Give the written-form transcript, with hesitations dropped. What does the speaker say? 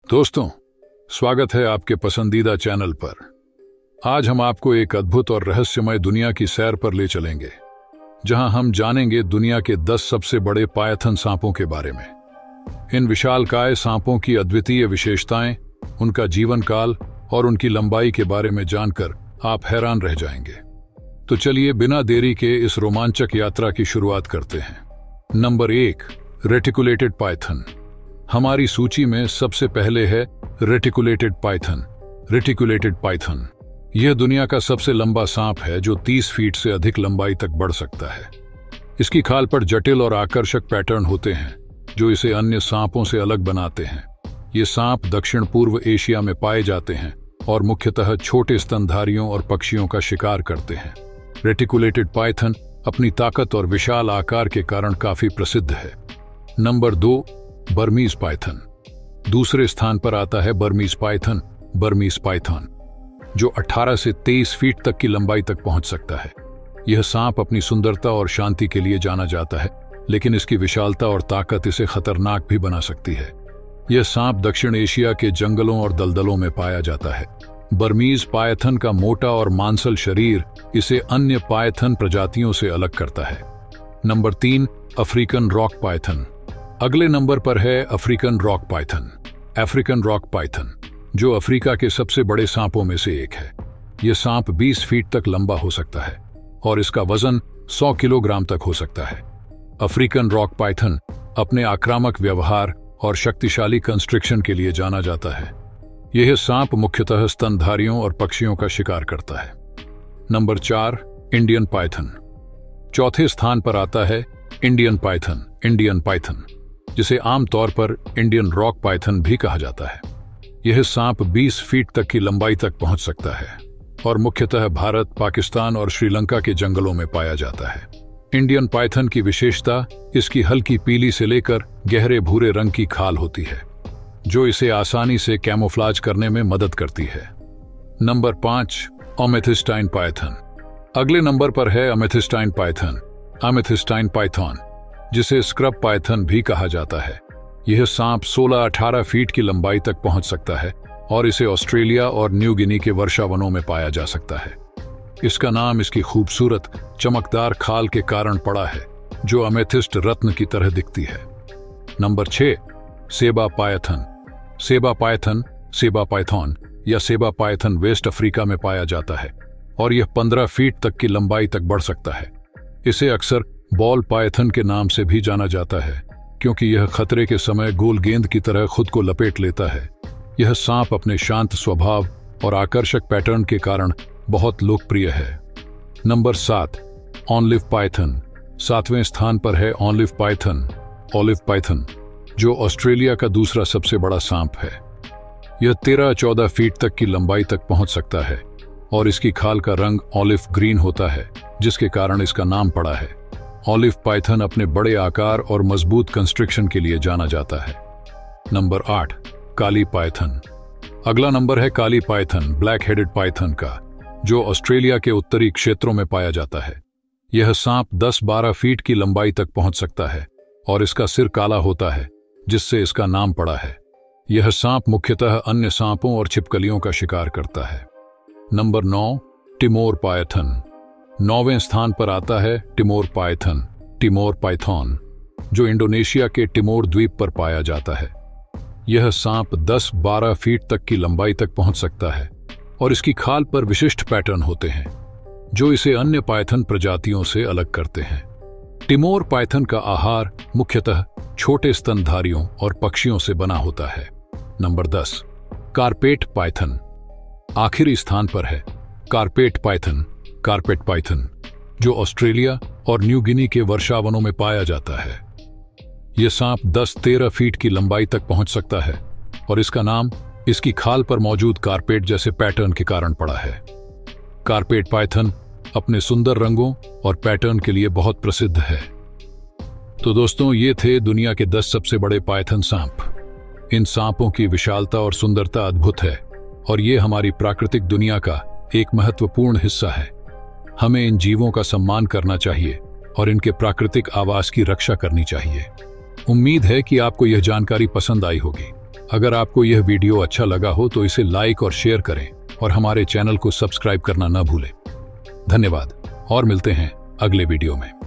दोस्तों, स्वागत है आपके पसंदीदा चैनल पर। आज हम आपको एक अद्भुत और रहस्यमय दुनिया की सैर पर ले चलेंगे, जहां हम जानेंगे दुनिया के 10 सबसे बड़े पायथन सांपों के बारे में। इन विशालकाय सांपों की अद्वितीय विशेषताएं, उनका जीवन काल और उनकी लंबाई के बारे में जानकर आप हैरान रह जाएंगे। तो चलिए बिना देरी के इस रोमांचक यात्रा की शुरुआत करते हैं। Number 1, reticulated python. हमारी सूची में सबसे पहले है रेटिकुलेटेड पाइथन। रेटिकुलेटेड पाइथन यह दुनिया का सबसे लंबा सांप है, जो 30 फीट से अधिक लंबाई तक बढ़ सकता है। इसकी खाल पर जटिल और आकर्षक पैटर्न होते हैं, जो इसे अन्य सांपों से अलग बनाते हैं। ये सांप दक्षिण पूर्व एशिया में पाए जाते हैं और मुख्यतः छोटे स्तनधारियों और पक्षियों का शिकार करते हैं। रेटिकुलेटेड पाइथन अपनी ताकत और विशाल आकार के कारण काफी प्रसिद्ध है। Number 2, Burmese python. दूसरे स्थान पर आता है बर्मीज पाइथन। बर्मीज पाइथन जो 18 से 23 फीट तक की लंबाई तक पहुंच सकता है। यह सांप अपनी सुंदरता और शांति के लिए जाना जाता है, लेकिन इसकी विशालता और ताकत इसे खतरनाक भी बना सकती है। यह सांप दक्षिण एशिया के जंगलों और दलदलों में पाया जाता है। बर्मीज पाइथन का मोटा और मांसल शरीर इसे अन्य पाइथन प्रजातियों से अलग करता है। Number 3, African rock python. अगले नंबर पर है African rock python. African rock python जो अफ्रीका के सबसे बड़े सांपों में से एक है। यह सांप 20 फीट तक लंबा हो सकता है और इसका वजन 100 किलोग्राम तक हो सकता है। अफ्रीकन रॉक पाइथन अपने आक्रामक व्यवहार और शक्तिशाली कंस्ट्रिक्शन के लिए जाना जाता है। यह सांप मुख्यतः स्तनधारियों और पक्षियों का शिकार करता है। Number 4, Indian python. चौथे स्थान पर आता है इंडियन पाइथन। इंडियन पाइथन जिसे आमतौर पर इंडियन रॉक पाइथन भी कहा जाता है। यह सांप 20 फीट तक की लंबाई तक पहुंच सकता है और मुख्यतः भारत, पाकिस्तान और श्रीलंका के जंगलों में पाया जाता है। इंडियन पाइथन की विशेषता इसकी हल्की पीली से लेकर गहरे भूरे रंग की खाल होती है, जो इसे आसानी से कैमोफ्लेज करने में मदद करती है। Number 5, amethystine python. अगले नंबर पर है अमेथिस्टाइन पाइथन। अमेथिस्टाइन पाइथन जिसे स्क्रब पाइथन भी कहा जाता है। यह सांप 16-18 फीट की लंबाई तक पहुंच सकता है और इसे ऑस्ट्रेलिया और न्यू गिनी के वर्षावनों में पाया जा सकता है। इसका नाम इसकी खूबसूरत चमकदार खाल के कारण पड़ा है, जो अमेथिस्ट रत्न की तरह दिखती है। नंबर 6, सेबा पाइथन। सेबा पाइथन, सेबा पाइथन या सेबा पाइथन वेस्ट अफ्रीका में पाया जाता है और यह 15 फीट तक की लंबाई तक बढ़ सकता है। इसे अक्सर बॉल पाइथन के नाम से भी जाना जाता है, क्योंकि यह खतरे के समय गोल गेंद की तरह खुद को लपेट लेता है। यह सांप अपने शांत स्वभाव और आकर्षक पैटर्न के कारण बहुत लोकप्रिय है। Number 7, olive Python. 7वें स्थान पर है ऑलिव पाइथन। ऑलिव पाइथन जो ऑस्ट्रेलिया का दूसरा सबसे बड़ा सांप है। यह 13-14 फीट तक की लंबाई तक पहुंच सकता है और इसकी खाल का रंग ऑलिव ग्रीन होता है, जिसके कारण इसका नाम पड़ा है। ऑलिव पाइथन अपने बड़े आकार और मजबूत कंस्ट्रिक्शन के लिए जाना जाता है। नंबर 8, काली पाइथन। अगला नंबर है काली पाइथन, ब्लैक हेडेड पाइथन का, जो ऑस्ट्रेलिया के उत्तरी क्षेत्रों में पाया जाता है। यह सांप 10-12 फीट की लंबाई तक पहुंच सकता है और इसका सिर काला होता है, जिससे इसका नाम पड़ा है। यह सांप मुख्यतः अन्य सांपों और छिपकलियों का शिकार करता है। Number 9, टिमोर Python. 9वें स्थान पर आता है टिमोर पाइथन। टिमोर पाइथन जो इंडोनेशिया के टिमोर द्वीप पर पाया जाता है। यह सांप 10-12 फीट तक की लंबाई तक पहुंच सकता है और इसकी खाल पर विशिष्ट पैटर्न होते हैं, जो इसे अन्य पाइथन प्रजातियों से अलग करते हैं। टिमोर पाइथन का आहार मुख्यतः छोटे स्तनधारियों और पक्षियों से बना होता है। Number 10, carpet python. आखिरी स्थान पर है कारपेट पाइथन। कारपेट पाइथन जो ऑस्ट्रेलिया और न्यू गिनी के वर्षावनों में पाया जाता है। यह सांप 10-13 फीट की लंबाई तक पहुंच सकता है और इसका नाम इसकी खाल पर मौजूद कारपेट जैसे पैटर्न के कारण पड़ा है। कारपेट पाइथन अपने सुंदर रंगों और पैटर्न के लिए बहुत प्रसिद्ध है। तो दोस्तों, ये थे दुनिया के 10 सबसे बड़े पाइथन सांप। इन सांपों की विशालता और सुंदरता अद्भुत है और ये हमारी प्राकृतिक दुनिया का एक महत्वपूर्ण हिस्सा है। हमें इन जीवों का सम्मान करना चाहिए और इनके प्राकृतिक आवास की रक्षा करनी चाहिए। उम्मीद है कि आपको यह जानकारी पसंद आई होगी। अगर आपको यह वीडियो अच्छा लगा हो तो इसे लाइक और शेयर करें और हमारे चैनल को सब्सक्राइब करना न भूलें। धन्यवाद और मिलते हैं अगले वीडियो में।